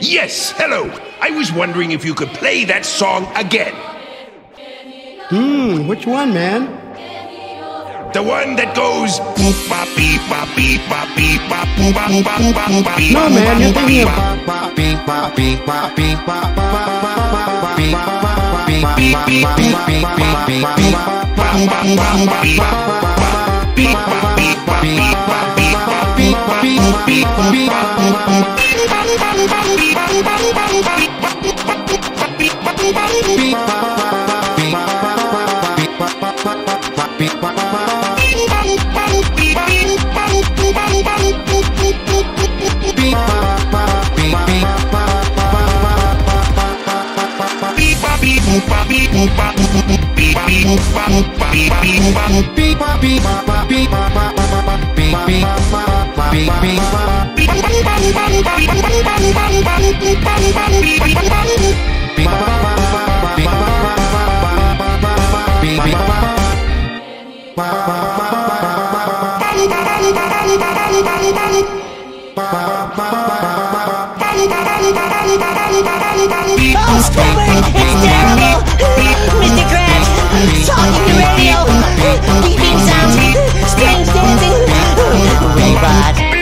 Yes, hello. I was wondering if you could play that song again. Which one, man? The one that goes boop bop beep bop beep bop beep bop boop bop bop bop bop beep. No, man, you're thinking of beep bop beep bop beep bop bop beep beep beep beep beep beep beep beep bop bop bop bop beep beep bop beep bop beep bop beep bop beep beep beep beep Oh, Squidward, it's terrible! Mr. Krabs, talking to radio, beeping sounds, strange dancing, robot.